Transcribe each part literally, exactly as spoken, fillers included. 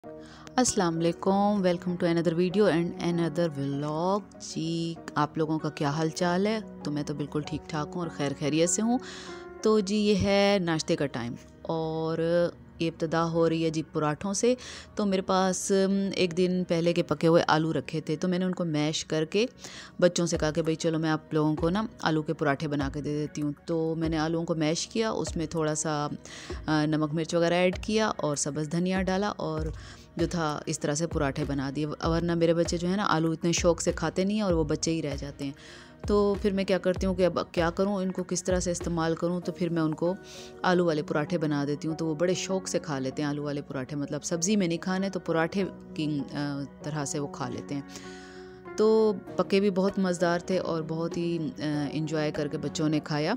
अस्सलाम वालेकुम, welcome to another video and another vlog. जी, आप लोगों का क्या हाल चाल है? तो मैं तो बिल्कुल ठीक ठाक हूँ और खैर खैरियत से हूँ। तो जी ये है नाश्ते का टाइम और ये इब्तदा हो रही है जी पराठों से। तो मेरे पास अम, एक दिन पहले के पके हुए आलू रखे थे, तो मैंने उनको मैश करके बच्चों से कहा कि भाई चलो मैं आप लोगों को ना आलू के पराठे बना के दे देती हूँ। तो मैंने आलूओं को मैश किया, उसमें थोड़ा सा अ, नमक मिर्च वगैरह ऐड किया और सब्ज़ धनिया डाला और जो था इस तरह से पराठे बना दिए। वरना मेरे बच्चे जो है ना आलू इतने शौक़ से खाते नहीं हैं और वो बच्चे ही रह जाते हैं। तो फिर मैं क्या करती हूँ कि अब क्या करूँ, इनको किस तरह से इस्तेमाल करूँ, तो फिर मैं उनको आलू वाले पराठे बना देती हूँ। तो वो बड़े शौक़ से खा लेते हैं आलू वाले पराठे, मतलब सब्ज़ी में नहीं खाने तो पराठे की अ, तरह से वो खा लेते हैं। तो पके भी बहुत मज़ेदार थे और बहुत ही इंजॉय करके बच्चों ने खाया।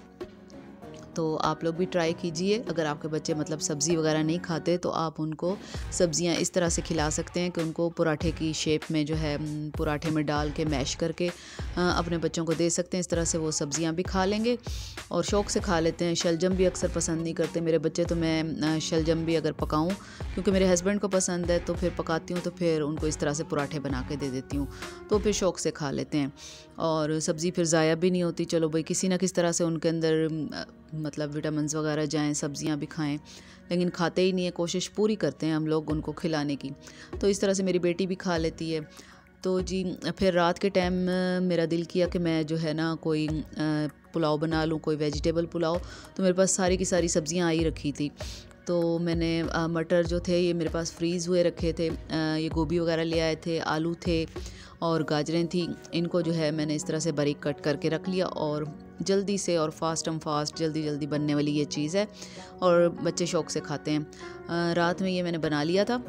तो आप लोग भी ट्राई कीजिए। अगर आपके बच्चे मतलब सब्ज़ी वगैरह नहीं खाते तो आप उनको सब्ज़ियां इस तरह से खिला सकते हैं कि उनको पराठे की शेप में जो है उम, पराठे में डाल के मैश करके अ, अपने बच्चों को दे सकते हैं। इस तरह से वो सब्ज़ियां भी खा लेंगे और शौक़ से खा लेते हैं। शलजम भी अक्सर पसंद नहीं करते मेरे बच्चे, तो मैं अ, शलजम भी अगर पकाऊं क्योंकि मेरे हस्बैंड को पसंद है तो फिर पकाती हूँ, तो फिर उनको इस तरह से पराठे बना के दे देती हूँ, तो फिर शौक़ से खा लेते हैं और सब्ज़ी फिर ज़ाया भी नहीं होती। चलो भाई किसी ना किस तरह से उनके अंदर अ, मतलब विटामिन्स वगैरह जाएं, सब्जियां भी खाएं, लेकिन खाते ही नहीं है। कोशिश पूरी करते हैं हम लोग उनको खिलाने की। तो इस तरह से मेरी बेटी भी खा लेती है। तो जी फिर रात के टाइम मेरा दिल किया कि मैं जो है ना कोई अ, पुलाव बना लूँ, कोई वेजिटेबल पुलाव। तो मेरे पास सारी की सारी सब्जियां आई रखी थी। तो मैंने अ, मटर जो थे ये मेरे पास फ्रीज़ हुए रखे थे, अ, ये गोभी वगैरह ले आए थे, आलू थे और गाजरें थी। इनको जो है मैंने इस तरह से बारीक कट करके रख लिया और जल्दी से और फास्ट एंड फास्ट जल्दी जल्दी बनने वाली ये चीज़ है और बच्चे शौक़ से खाते हैं। अ, रात में ये मैंने बना लिया था।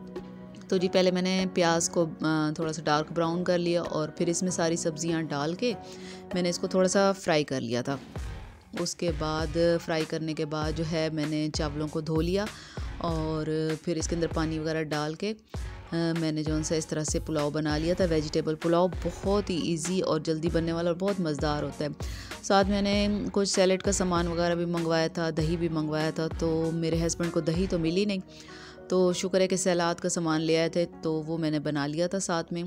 तो जी पहले मैंने प्याज को अ, थोड़ा सा डार्क ब्राउन कर लिया और फिर इसमें सारी सब्जियां डाल के मैंने इसको थोड़ा सा फ्राई कर लिया था। उसके बाद फ्राई करने के बाद जो है मैंने चावलों को धो लिया और फिर इसके अंदर पानी वगैरह डाल के अ, मैंने जो सा इस तरह से पुलाव बना लिया था। वेजिटेबल पुलाव बहुत ही इजी और जल्दी बनने वाला और बहुत मज़ेदार होता है। साथ मैंने कुछ सैलेड का सामान वगैरह भी मंगवाया था, दही भी मंगवाया था। तो मेरे हस्बैंड को दही तो मिली नहीं, तो शुक्र है कि सलाद का सामान ले आए थे, तो वो मैंने बना लिया था साथ में।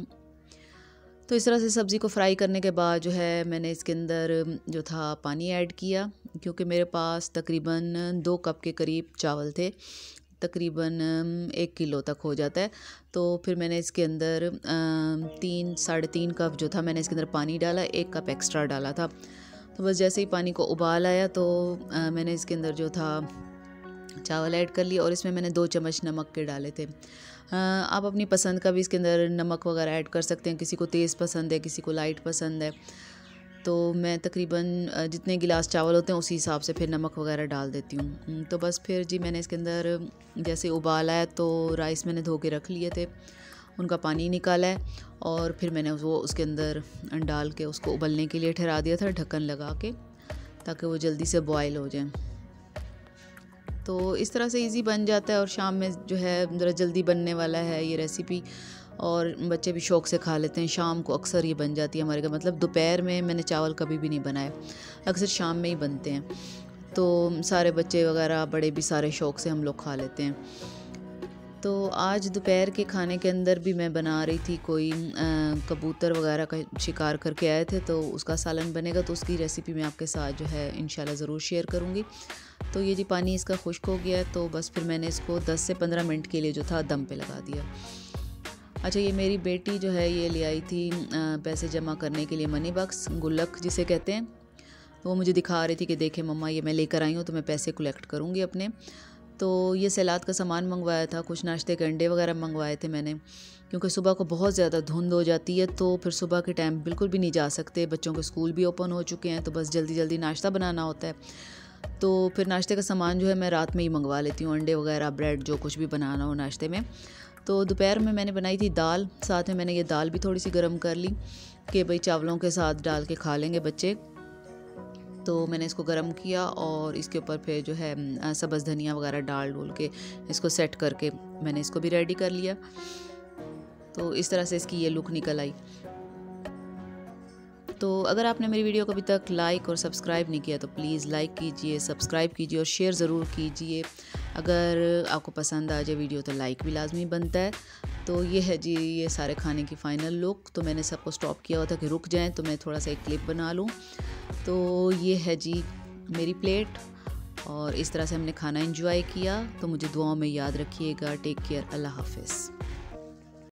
तो इस तरह से सब्ज़ी को फ्राई करने के बाद जो है मैंने इसके अंदर जो था पानी ऐड किया, क्योंकि मेरे पास तकरीबन दो कप के करीब चावल थे, तकरीबन एक किलो तक हो जाता है। तो फिर मैंने इसके अंदर अ, तीन साढ़े तीन कप जो था मैंने इसके अंदर पानी डाला, एक कप एक्स्ट्रा डाला था। तो बस जैसे ही पानी को उबाल आया तो अ, मैंने इसके अंदर जो था चावल ऐड कर लिया और इसमें मैंने दो चम्मच नमक के डाले थे। अ, आप अपनी पसंद का भी इसके अंदर नमक वगैरह ऐड कर सकते हैं। किसी को तेज़ पसंद है, किसी को लाइट पसंद है। तो मैं तकरीबन अ, जितने गिलास चावल होते हैं उसी हिसाब से फिर नमक वगैरह डाल देती हूँ। उम, तो बस फिर जी मैंने इसके अंदर जैसे उबाल आया तो राइस मैंने धो के रख लिए थे, उनका पानी निकाला है और फिर मैंने वो उसके अंदर डाल के उसको उबलने के लिए ठहरा दिया था ढक्कन लगा के, ताकि वो जल्दी से बॉयल हो जाए। तो इस तरह से इजी बन जाता है और शाम में जो है ज़रा जल्दी बनने वाला है ये रेसिपी और बच्चे भी शौक़ से खा लेते हैं। शाम को अक्सर ये बन जाती है हमारे घर, मतलब दोपहर में मैंने चावल कभी भी नहीं बनाए, अक्सर शाम में ही बनते हैं। तो सारे बच्चे वगैरह बड़े भी सारे शौक़ से हम लोग खा लेते हैं। तो आज दोपहर के खाने के अंदर भी मैं बना रही थी, कोई अ, कबूतर वगैरह का शिकार करके आए थे तो उसका सालन बनेगा, तो उसकी रेसिपी मैं आपके साथ जो है इंशाल्लाह ज़रूर शेयर करूँगी। तो ये जी पानी इसका खुश्क हो गया है, तो बस फिर मैंने इसको दस से पंद्रह मिनट के लिए जो था दम पे लगा दिया। अच्छा, ये मेरी बेटी जो है ये ले आई थी अ, पैसे जमा करने के लिए मनी बॉक्स, गुल्लक जिसे कहते हैं। तो वो मुझे दिखा रही थी कि देखे मम्मा ये मैं लेकर आई हूँ, तो मैं पैसे कलेक्ट करूँगी अपने। तो ये सलाद का सामान मंगवाया था, कुछ नाश्ते के अंडे वगैरह मंगवाए थे मैंने, क्योंकि सुबह को बहुत ज़्यादा धुंध हो जाती है, तो फिर सुबह के टाइम बिल्कुल भी नहीं जा सकते। बच्चों के स्कूल भी ओपन हो चुके हैं, तो बस जल्दी जल्दी नाश्ता बनाना होता है। तो फिर नाश्ते का सामान जो है मैं रात में ही मंगवा लेती हूँ, अंडे वगैरह, ब्रेड, जो कुछ भी बनाना हो नाश्ते में। तो दोपहर में मैंने बनाई थी दाल, साथ में मैंने ये दाल भी थोड़ी सी गर्म कर ली कि भाई चावलों के साथ डाल के खा लेंगे बच्चे। तो मैंने इसको गरम किया और इसके ऊपर फिर जो है अ, सब्ज़ धनिया वगैरह डाल डूल के इसको सेट करके मैंने इसको भी रेडी कर लिया। तो इस तरह से इसकी ये लुक निकल आई। तो अगर आपने मेरी वीडियो को अभी तक लाइक और सब्सक्राइब नहीं किया तो प्लीज़ लाइक कीजिए, सब्सक्राइब कीजिए और शेयर ज़रूर कीजिए। अगर आपको पसंद आ जाए वीडियो तो लाइक भी लाजमी बनता है। तो ये है जी ये सारे खाने की फ़ाइनल लुक। तो मैंने सबको स्टॉप किया हुआ था कि रुक जाएं, तो मैं थोड़ा सा एक क्लिप बना लूं। तो ये है जी मेरी प्लेट, और इस तरह से हमने खाना एंजॉय किया। तो मुझे दुआओं में याद रखिएगा। टेक केयर, अल्लाह हाफिज़।